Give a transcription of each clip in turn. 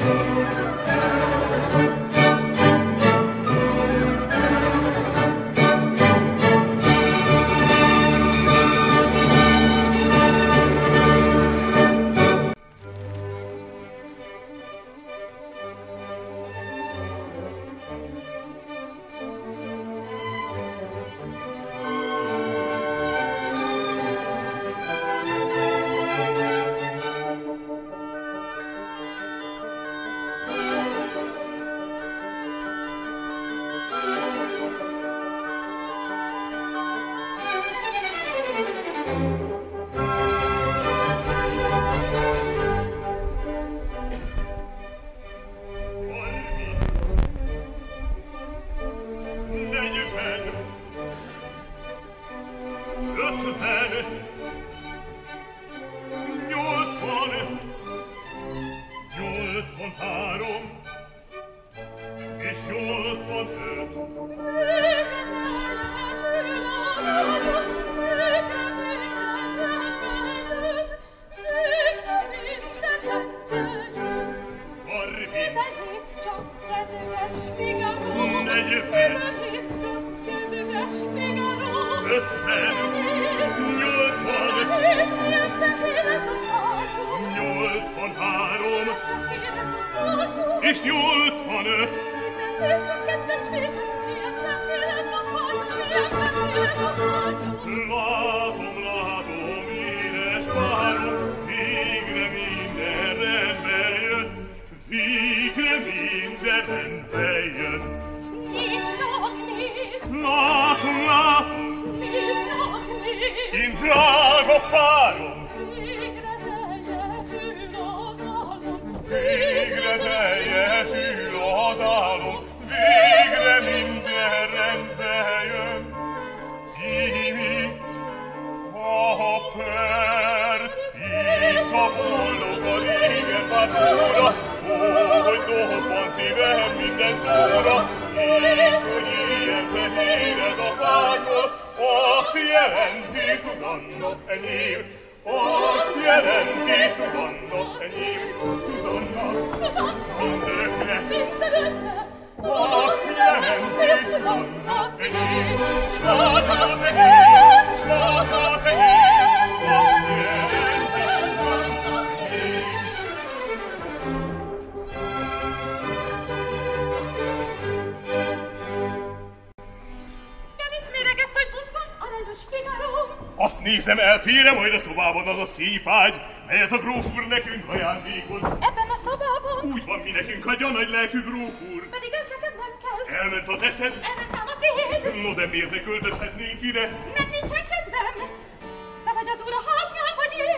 Nézem, elfére majd a szobában az a szép ágy, melyet a gróf úr nekünk ajándékoz. Ebben a szobában? Úgy van, mi nekünk hagyja nagy lelkű gróf úr. Pedig ez neked nem kell. Elment az eszed? Elmentem a tiéd. No, de miért ne költözhetnénk ide? Mert nincsen kedvem. Te vagy az úr a háznál, vagy én?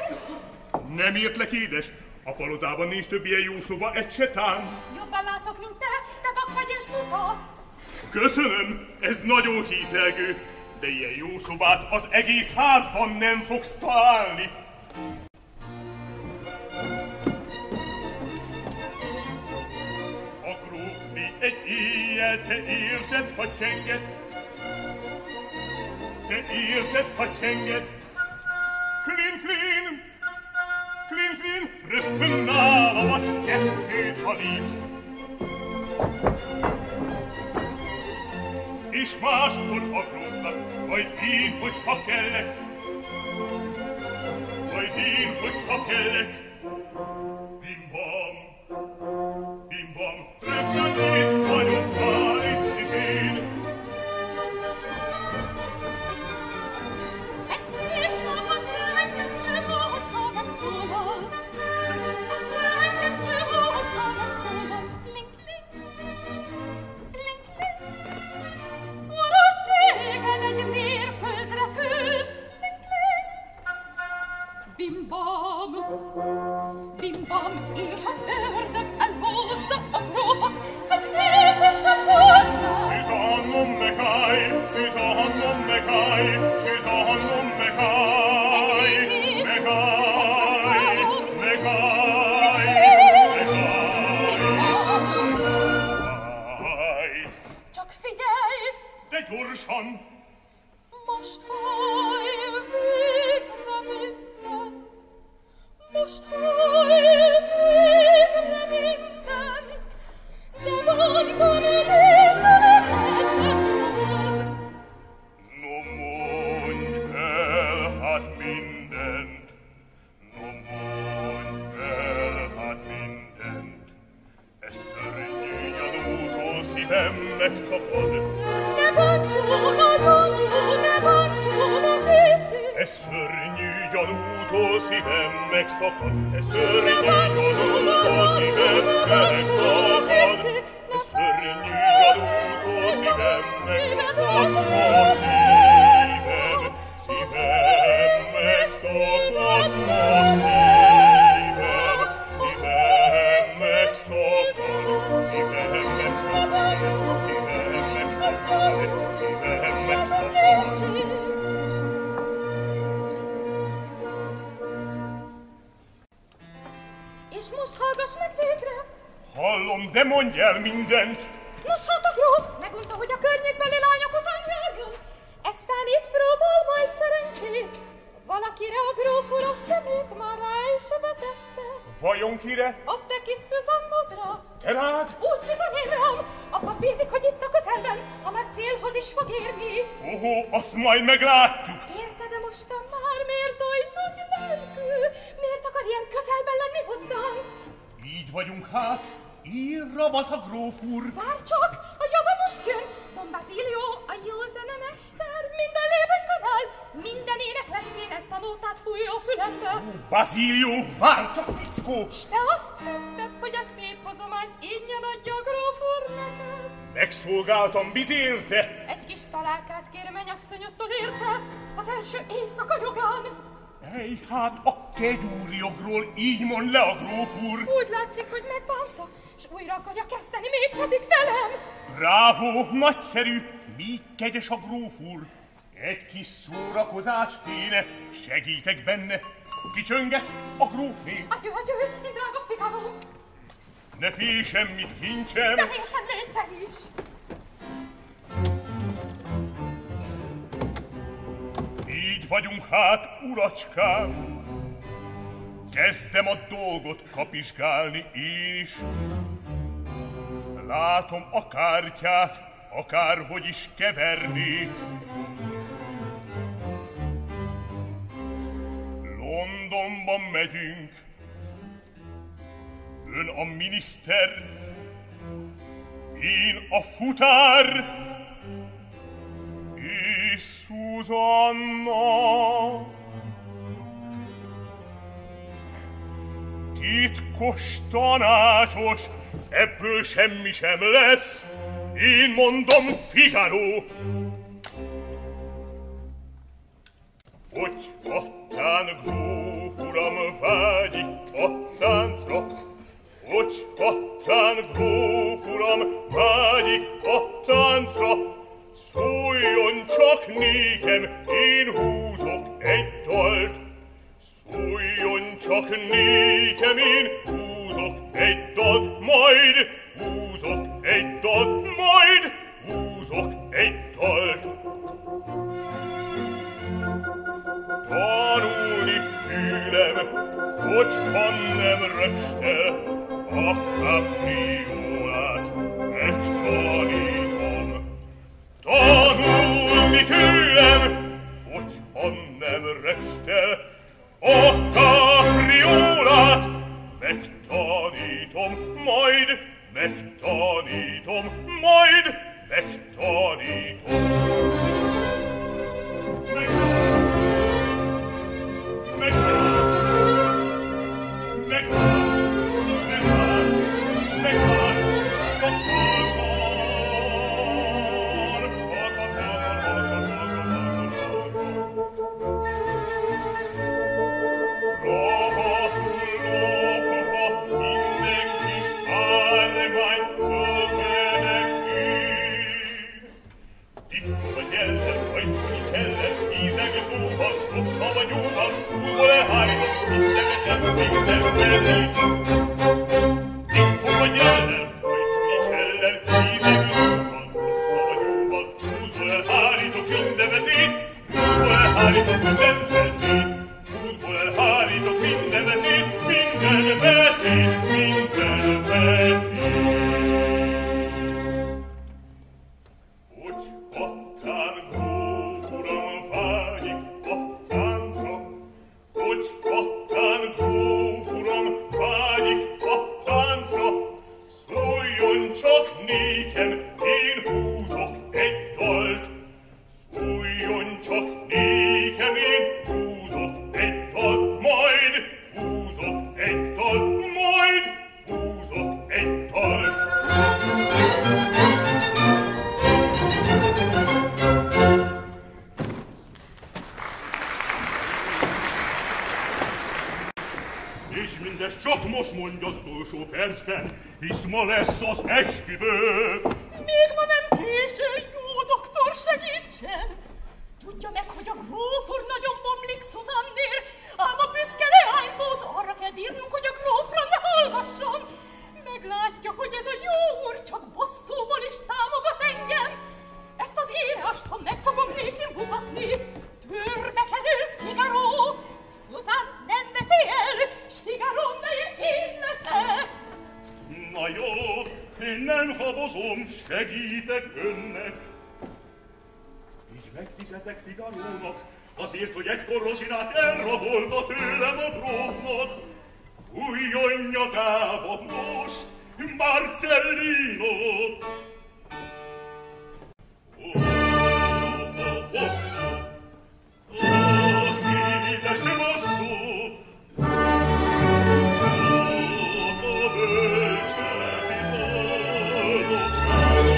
Nem értlek, édes. A palotában nincs több ilyen jó szoba, egy se tán. Jobban látok, mint te vak vagy és buta. Köszönöm, ez nagyon hízelgő. De ilyen jó szobát az egész házban nem fogsz találni. A grófné egy éjjel, te érted, ha csenget. Te érted, ha csenget. Klin, klin, klin, klin, rögtön nálamat kettőt, ha lépsz. És máskor a grófnak, majd én, hogyha kellek. Majd én, hogyha kellek. Bim-bam, bim-bam, rögtön itt vagyok már itt is én. Egy szép nap a csörrengető módha megszólal. A csörrengető módha megszólal. Link-link, link-link. Urat téged egy mérföldre küld. Link-link, bim-bam. ajtón értelek nem szabad. No mondj el, hát mindent, no mondj el, hát mindent. E szörnyű gyanútól szívem megszakad. Ne bántson a gyanú, ne bántson a kétség. E szörnyű gyanútól szívem megszakad. E szörnyű gyanútól szívem megszakad. E szörnyű gyanútól szívem megszakad. A szívem, szívem megszakad. A szívem, szívem megszakad. Szívem megszakad. Szívem megszakad. Szívem megszakad. És most hallgass meg végre! Hallom, de mondj el mindent! Nos, hát a gróf megunta, hogy a környékbeli lányok után járjon. Eztán itt próbál majd szerencsét. Valakire a gróf úr a szemét már rá is vetette. Vajon kire? A te kis Szuzannodra. Te rád? Úgy bizony én rám. Apa bízik, hogy itt a közelben, ha már célhoz is fog érni. Ohó, azt majd meglátjuk. Érted, de mostan már miért oly nagy lelkű? Miért akar ilyen közelben lenni hozzánk? Így vagyunk hát. Ír ravasz a gróf úr. Várj csak, a java most jön. Don Basilio, a jó zenemester, minden lében kanál. Minden énekletvén ezt a nótát fújja a fülembe. Basilio, várj csak, fickó! S te azt tetted, hogy a szép hozományt ingyen adja a gróf úr neked? Megszolgáltam bizérte. Egy kis találkát kérem, mennyasszonyottól érte, az első éjszaka jogán. Ej, hát a kegyúrjogról így mond le a gróf úr. Úgy látszik, hogy megbánta, és újra akarja kezdeni, mégpedig velem. Bravo, nagyszerű, míg kegyes a gróf úr. Egy kis szórakozás kéne, segítek benne. Kicsönget a grófné. Adjö, én drága Figaro. Ne félj semmit, kincsem. De én sem légy te is. Így vagyunk hát, uracskám. Kezdem a dolgot kapizsgálni én is. Látom a kártyát, akárhogy is kevernék. Londonban megyünk. Ön a miniszter, én a futár, és Szuzanna. Titkos tanácsos, ebből semmi sem lesz, én mondom, Figaro. Hogy hattán gróf uram vágyik a táncra, hogy hattán gróf uram vágyik a táncra, szóljon csak nékem, én húzok egy dalt. Szóljon csak nékem, én húzok egy dalt, majd húzok egy dalt, majd húzok egy dalt. Tanulni tőlem, hogyha nem restel, a kapriolát megtanítom. Tanulni tőlem, hogyha nem restel, a kapriolát megtanítom, majd megtanítom, majd megtanítom. utolsó percben, hisz ma lesz az esküvő. Még ma nem késő, jó doktor, segítsen! Tudja meg, hogy a gróf úr nagyon bomlik Szuzannér, ám a büszke leányzót arra kell bírnunk, hogy a grófra ne hallgasson. Meglátja, hogy ez a jó úr csak bosszúból is támogat engem. Ezt az írást, ha meg fogom néki mutatni, törbe kerül Figaro. Szuzann nem veszi el, s Figaro neje én leszek. Na jó, én nem habozom, segítek önnek. Így megfizetek Figarónak, azért, hogy egykor Rozsinát elrabolta tőlem a grófnak. Újjon nyakába most Marcellino! Ó, bosszú! Ó, édes bosszú! Ó, bölcseti boldogság!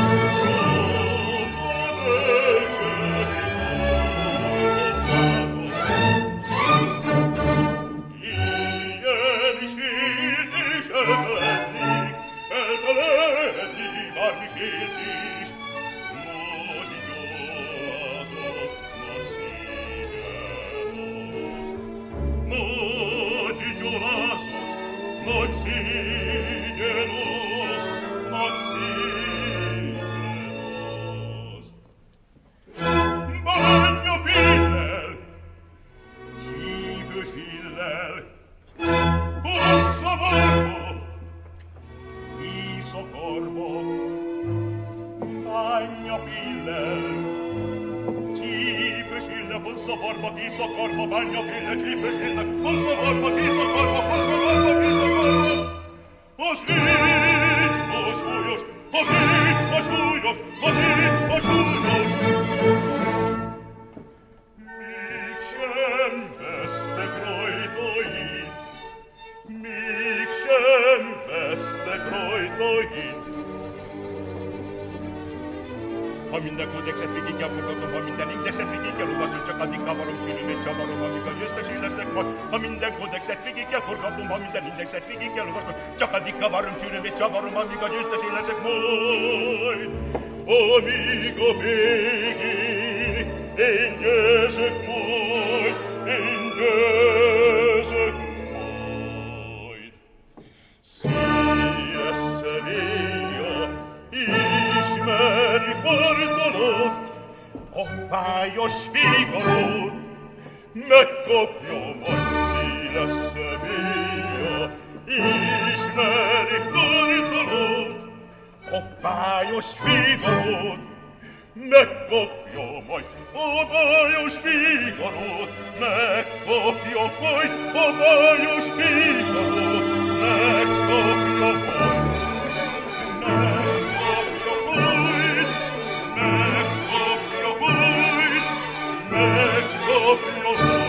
Ha minden kódexet végig elfogadom, ha minden indexet végig elolvasom, csak addig kavarom, csülömét csavarom, amíg a győztesé leszek majd. Ha minden kódexet végig elfogadom, ha minden indexet végig elolvasom, csak addig kavarom, csülömét csavarom, amíg a győztesé leszek majd. Amíg a végén én győzök majd, én győzök majd. Színe Sevilla ismeri Bartolót, a pályos Figarót, megkapja majd. Színe Sevilla ismeri Bartolót, a pályos Figarót, megkapja majd. A pályos Figarót, megkapja majd. A pályos Figarót, megkapja majd. Megkapja majd. Megkapja majd. Megkapja majd.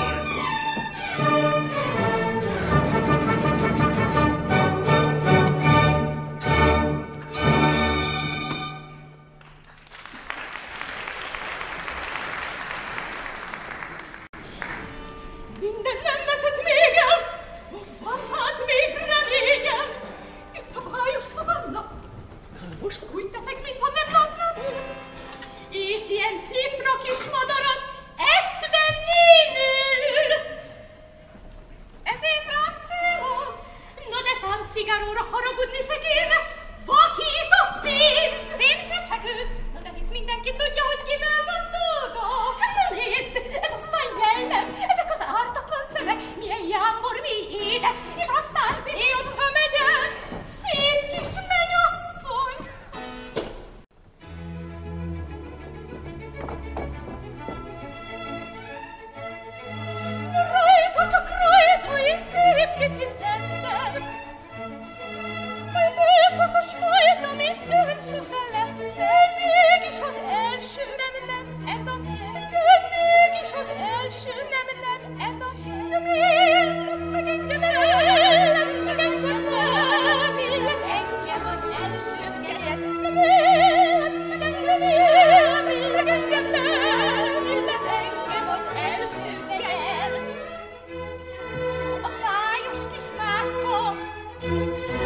Minden nem veszett még el! Van hát még reményem! Itt a bájos Szuzanna! Most úgy teszek, mintha nem látnád őt! És ilyen cifra kis madarat ezt vennénül! Ezért rám céloz! No de tám Figaróra haragudni se kéne! Vakít a pénz! Pénzfecsegő! No de hisz mindenki tudja, hogy kivel van dolga! Na nézd! Ez aztán jellem! Ezek az ártatlan szemek! Milyen jámbor, mi édes! És aztán... Jobb, ha megyek! Szép kis mennyasszony! Rajta, csak rajta, én szép kicsi szettem! Majd bölcsakos fajta, mint ön sose lett. De mégis az első! Nem, ez a kell. De mégis az első! Nem, ez a kell. De miért lett meg engem? Nem, illet engem az első kedet. Nem illet engem, nem illet Engem az első kegyed. a pályos kis mátka.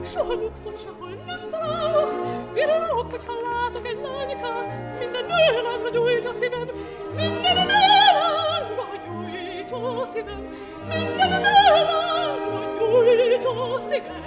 soha nyugtot sehol nem találok. Virulok, hogyha látok egy lánykát, minden nőlányra gyújt a szívem, minden nőlányra gyújt a szívem, minden nőlányra gyújt a szívem.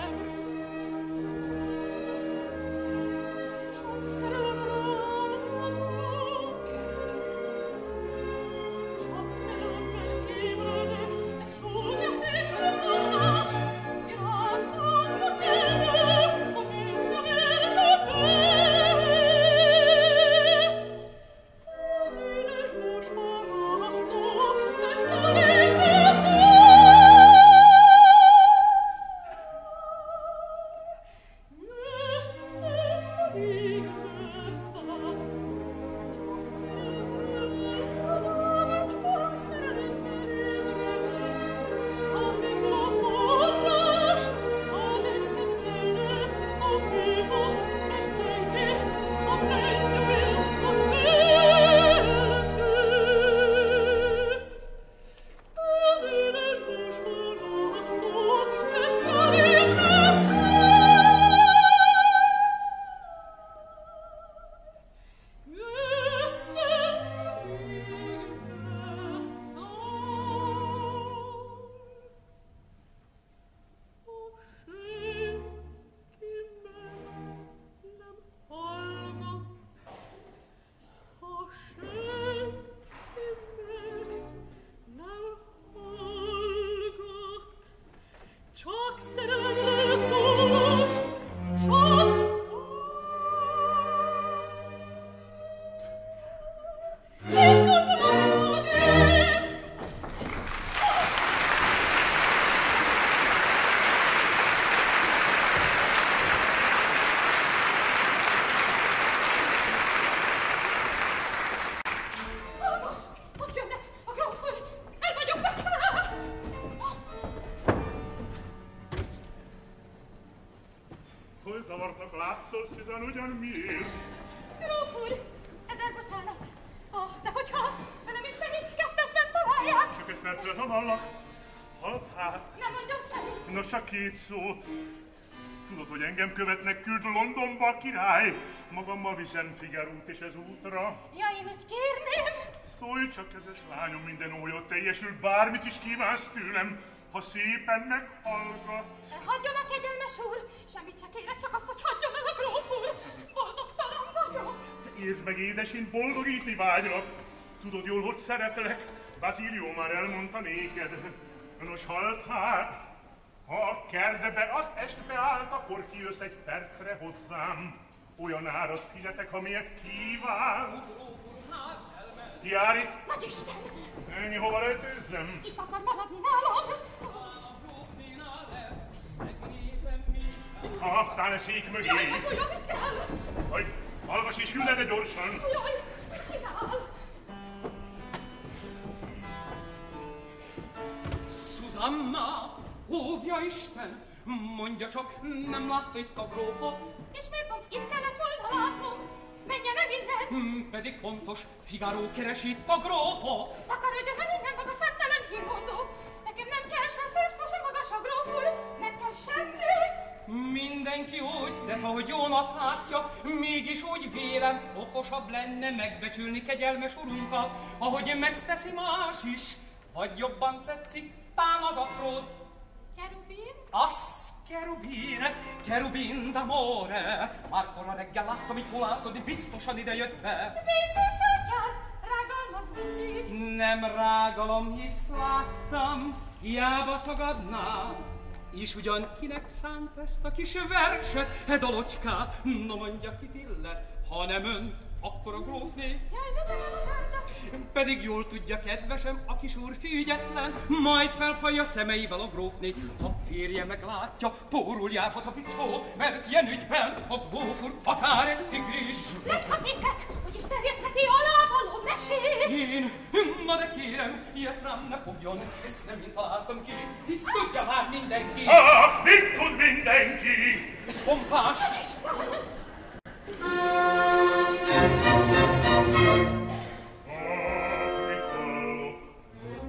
Két szót. Tudod, hogy engem követnek, küld Londonba a király. Magammal viszem Figarót és az útra. Ja, én úgy kérném. Szólj csak, kedves lányom, minden ólyod teljesül, bármit is kívánsz tőlem, ha szépen meghallgatsz. Hagyjon a kegyelmes úr, semmit se kérek, csak azt, hogy hagyjon el a gróf úr. Boldogtalan vagyok. Értsd meg, édes, én boldogítni vágyok. Tudod jól, hogy szeretlek. Bazílió már elmondta néked. Nos, halld hát. Ha a kertbe az estbe állt, akkor kijössz egy percre hozzám. Olyan árat fizetek, amilyet kívánsz. Jár itt? Nagyisten! Ennyi, hova rejtőzzem? Itt akar maradni nálam. Ha, tán a szék mögé. Jaj, megolja, mit kell? Hogy, hallgass és küld ide gyorsan. Jaj, mit csinál? Susanna! Óvja Isten! Mondja csak, nem látta itt a grófot? És miért pont itt kellett volna látnom? Menjen el innen! Pedig pontos, Figaro keresi itt a grófot! Takarodjon el innen, maga szemtelen hírmondó! Nekem nem kell se szép, se magas a gróf úr! Nem kell semmi! Mindenki úgy tesz, ahogy jónak látja, mégis úgy vélem, okosabb lenne megbecsülni kegyelmes urunkat, ahogy megteszi más is. Vagy jobban tetszik, tán az apród. Kerubin? Az Kerubin d'amore. Márkora reggel láttam, itt hol látod, biztosan ide jött be. Vészőszátján, rágalmaz mindig. Nem rágalom, hisz láttam, hiába tagadnám. És ugyan kinek szánt ezt a kis verset, dolocskát? No mondja, kit illet, ha nem ön, akkor a grófné. Jaj, de nem az árnak. Pedig jól tudja, kedvesem, a kis úrfi ügyetlen, majd felfalja szemeivel a grófné. Ha férje meglátja, pórul járhat a fickó, mert ilyen ügyben a gróf úr akár egy tigris. Letkatészek, hogy is terjesz neki alávaló mesét. Én? Na de kérem, ilyet rám ne fogjon, ezt nem én találtam ki, hisz tudja már mindenki. Ah, mit tud mindenki? Ez pompás.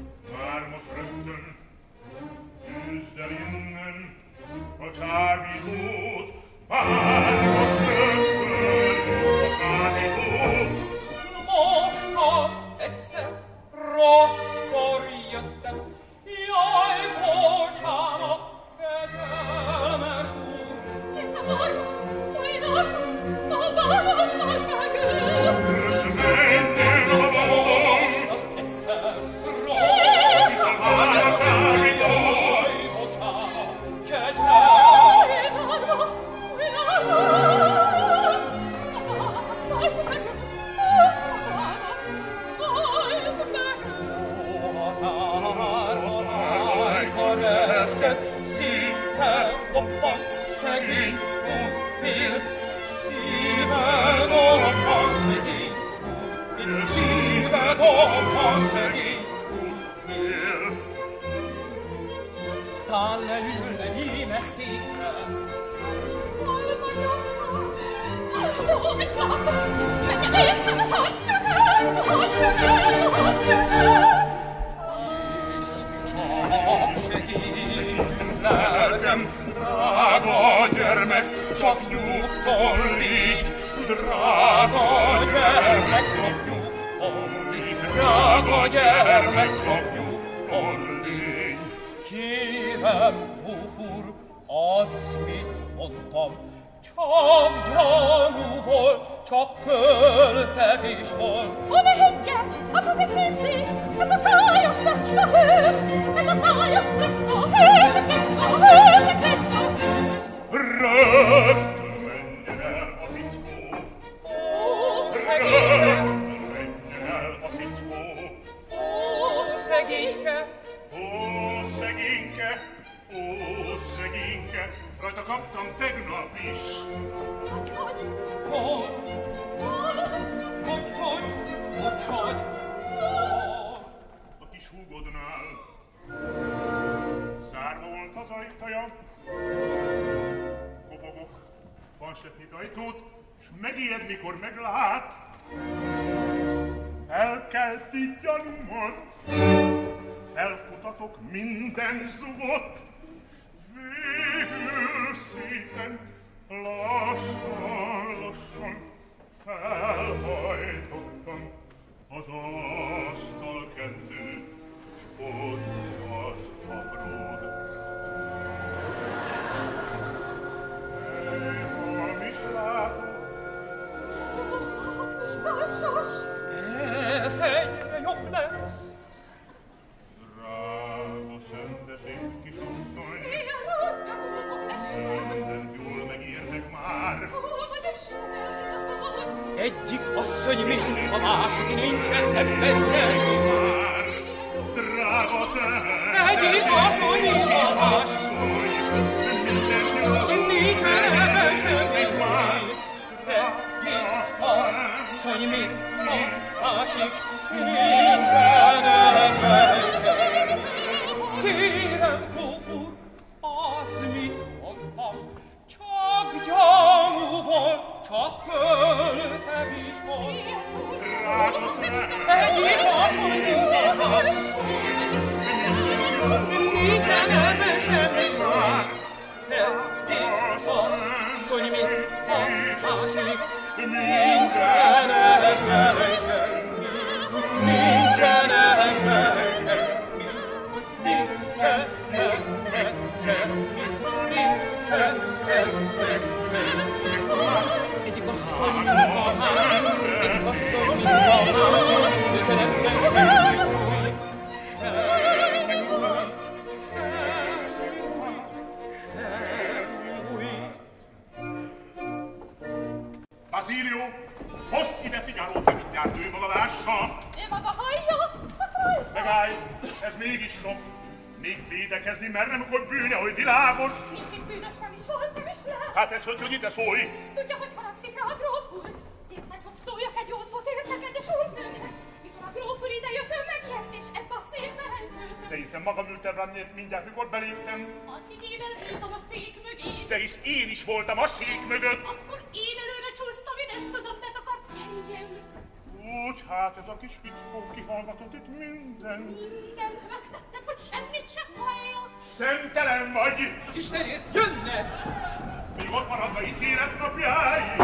Már most rögtön, küzd el innen, a csábító tud, bár most rögtön is akárni tud. Most az egyszer rosszkor jöttem, jaj, bocsánat, kegyelmes úr. Ez a bajos, majd a bánattal megöl. Menjen a Most az egyszer Ez a bajos, jaj, bocsánat, kegyelmes szívvel dobban szegény úr, szívvel dobban szegény úr, szívvel dobban szegény úr. Tán leülne íme székre, hol vagyok ma? Ó, mit látok? Menjen értem, hagyjon el! Csak segíts, lelkem, drága gyermek, csak nyugton légy, drága gyermek, csak nyugton légy, drága gyermek, csak nyugton légy. Kérem, búfúr, azt, mit mondtam, csak gyanú volt, csak föltevés volt. Ó, ne higgyel, hazudik mindig, ez a szájas plecska hős, ez a szájas plecska hős, plecska hős, plecska hős. rögtön menjen el a fickó. Ó, szegényke, Menjen el a fickó. ó, szegényke, Ó, szegényke, ó, szegényke, rajta kaptam tegnap is. Hogy? hogy, A kis húgodnál zárva volt az ajtaja. Kopogok falsetnit ajtót, s megijed, mikor meglát. Felkelti gyanúmat, felkutatok minden zugot. Végül szépen, lassan, lassan felhajtottam az asztalkendőt, s ott az apród. Nem is látom, Hatkos bársas! ez egyre jobb lesz. drága szenteség kisasszony, Ilyen róttyagó estem! mindent jól megérnek már. Ó, vagy Istenem! Egyik asszony mint a másik, nincsen ebben semmi. Már, drága szenteség, Egyik asszony mint a másik, mindent jól nincsen ebben semmi. Egyik asszony mint a másik, nincsen ebben semmi. Kérem, búfúr, az mit mondtam, csak gyanú volt, csak föltevés volt. drága szenteség, Egyik asszony mint a másik, nincsen ebben semmi. Egyik asszony mint a másik, nincsen ebben semmi. Nincsen ebben semmi. Nincsen ebben semmi. Nincsen ebben semmi. Egyik asszony mint a másik, egyik asszony mint a másik, nincsen ebben semmi új. Semmi új. Semmi új. Basílió, hozd ide Figárót, te mindjárt nővalalással. Ő maga hallja, csak rajta! Megállj, ez mégis sok. Még védekezni mernem, hogy bűne, hogy világos. Nincs itt bűnös, nem is volt, nem is lehet. Hát ez, hogy ide szólj. Tudja, hogy haragszik rá a gróf úr? Érted, hogy szóljak egy jó szót értekedés úrnőkre? Mikor a gróf úr ide jött, ő megjött, és ebbe a székbe elküldött. De hiszen magam ültem rám mindjárt, mikor beléptem. Addig én elbírtam a szék mögé. De hisz én is voltam a szék mögött. Akkor én előre csúsztam, én ezt az ötlet akart engem. Úgy, hát ez a kis fickó kihallgatott itt mindent. Mindent megtettem, hogy semmit se halljak. Szemtelen vagy! Az Istenért jönnek! maga ítélet napjái.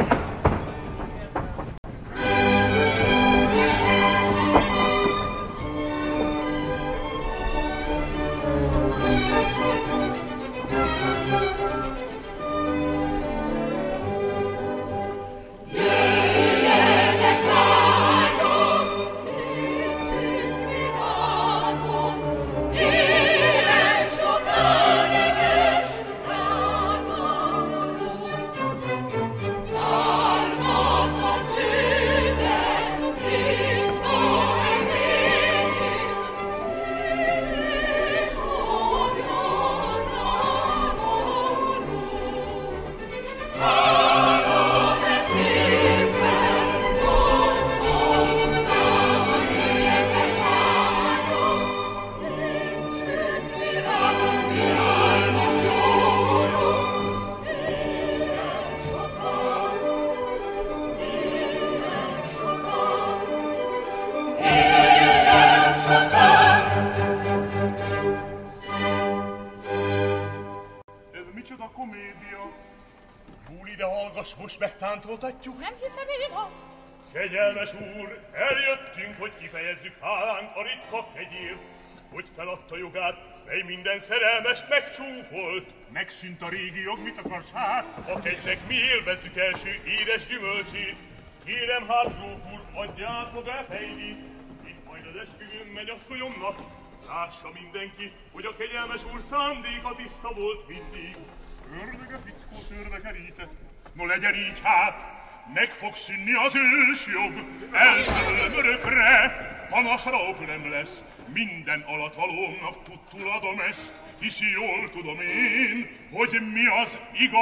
Most megtáncoltatjuk? Nem hiszem én azt. Kegyelmes úr, eljöttünk, hogy kifejezzük hálánk a ritka kegyért, hogy feladta jogát, mely minden szerelmest megcsúfolt. Megszűnt a régi jog, mit akarsz hát? A kegynek mi élvezzük első édes gyümölcsét. Kérem hát, gróf úr, adja át maga a fejvízt, itt majd az esküvőn megy asszonyomnak. Lássa mindenki, hogy a kegyelmes úr szándéka tiszta volt mindig. Ördöge fickó törve kerített. No legyen így hát, meg fog szűnni az ősjog, eltörlöm örökre, panaszra ok nem lesz. Minden alatvalónak tudtul adom ezt, hisz jól tudom én, hogy mi az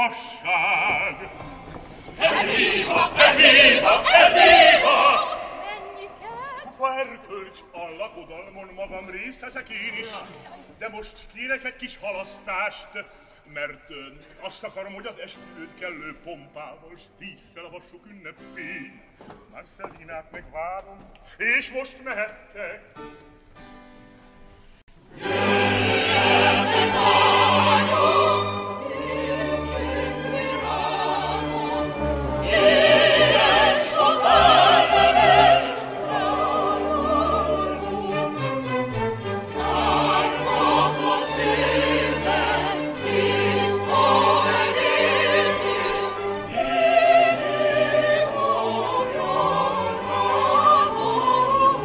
igazság. Evviva! Evviva! Evviva! Menni kell. Csupa erkölcs, a lakodalmon magam részt veszek én is, de most kérek egy kis halasztást, mert azt akarom, hogy az esküvőt kellő pompával s dísszel avassuk ünnepén. Marcellinát megvárom, és most mehettek. Jöjjetek hányok, értsünk virágot, éljen soká nemes rájárgó. Árnak a szézen, tiszta megérni, én is olyan rávaló.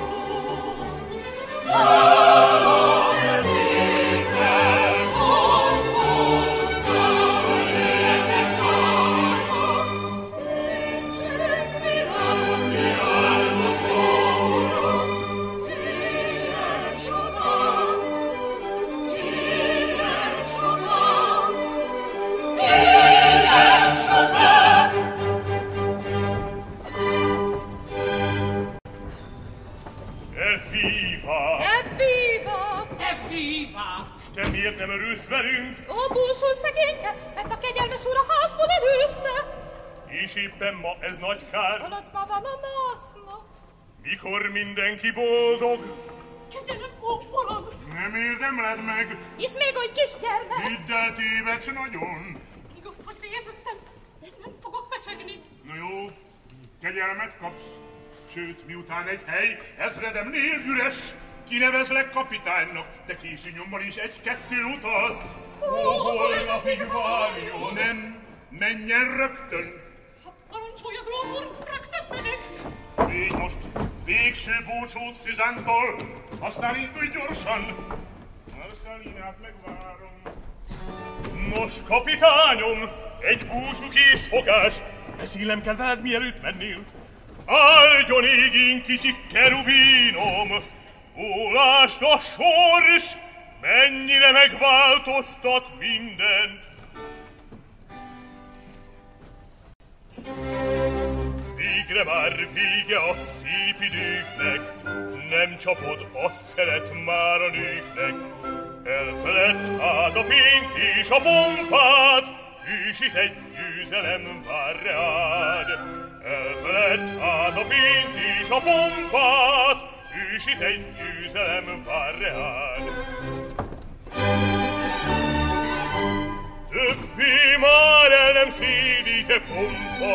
Te miért nem örülsz velünk? Ó, búsul szegényke, mert a kegyelmes úr a házból előzne. És éppen ma ez nagy kár. Holott ma van a másznap. Mikor mindenki boldog? Kegyelem, ó, uram! Nem érdemled meg. Hisz még egy kisgyermek. Hidd el, tévedsz nagyon. Igaz, hogy védettem, de nem fogok fecsegni. Na jó, kegyelmet kapsz. Sőt, miután egy hely ezredemnél üres, kinevezlek kapitánynak, de késő nyomban is egy-kettő utaz. Holnapig várjon. Nem, menjen rögtön. Parancsolja, gróf úr, rögtön megyek. Így most végső búcsút Szüzántól, aztán indulj gyorsan. Marcellinát megvárom. Nos, kapitányom, egy búcsú készfogás. Beszélnem kell veled, mielőtt mennél. Áldjon égén kicsi kerubínom, ó, lásd a sors, mennyire megváltoztat mindent. Végre már vége a szép időknek, nem csapod a szeret már a nőknek. Elfelett hát a fényt és a pompát, és itt egy győzelem vár reád. Elfelett hát a fényt és a pompát, és itt egy győzelem vár reád. Több Mi már el nem szédíte pompa,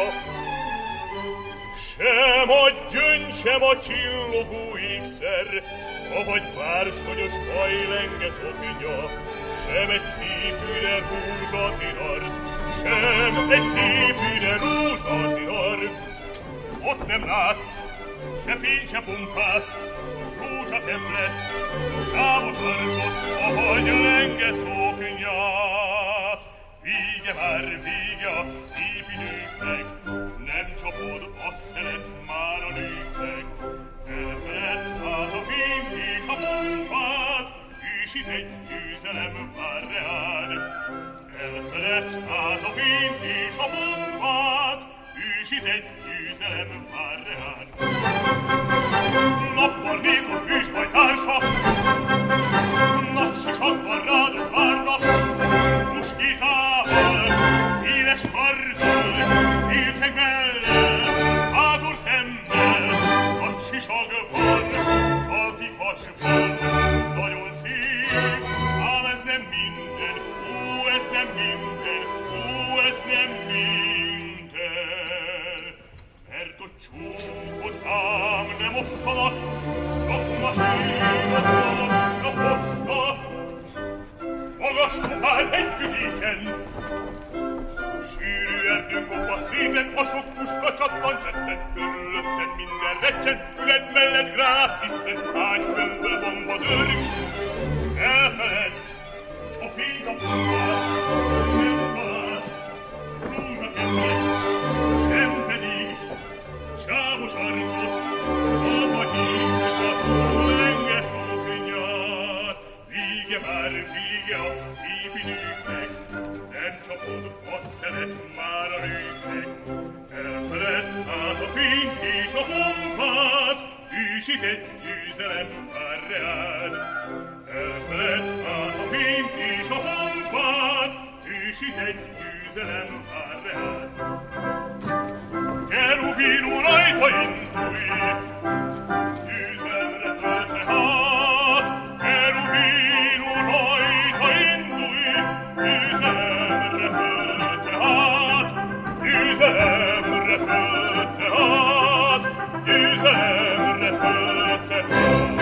sem a gyöngy, sem a csillogó ékszer, avagy bársonyos hajlenge szoknya, sem egy szép üre rózsaszín arc, sem egy szép üre rózsaszín arc. Ott nem látsz se fény, se pompát, rózsatemplet, sávos arcot, avagy lenge szoknyát. Vége már, vége a szép időknek, nem csapod a szelet már a nőknek. Elfeledd hát a fényt és a pompát, és itt egy győzelem vár reád. Elfeledd hát a fényt és a pompát, és itt egy győzelem vár reád. Nappal nékod hős majd társa, nagy sisakban rádot várnak, muskítával, éles karddal, élceg mellett, bátor szemmel, nagy sisakban, talki kasban, nagyon szép, ám ez nem minden, ó, ez nem minden, ó, ez nem minden. Mert a csókot ám nem osztanak, csak masírokat, a hosszat, magas kopár egy vidéken. Sűrű erdőn kopasz réten, a sok puska csappan csetten, körülötted minden recsen, üled mellett gráciszen, ágykönből bomba dörg. Elfeledd a fényt a pompát, nem találsz rózsakemplet, sem pedig sávos arcot, avagy éjszakató lenge szoknyát. Vége már, vége a szép időknek, nem csapod a szelet már a nőknek. Elfeledd hát a fényt és a pompát, és itt egy győzelem vár reád. Elfeledd hát a fényt és a pompát, és itt egy győzelem vár reád. Kerubinú rajta indulj, győzelemre tölte hát. Kerubinú rajta indulj, győzelemre tölte hát. Győzelemre tölte hát, győzelemre tölte hát.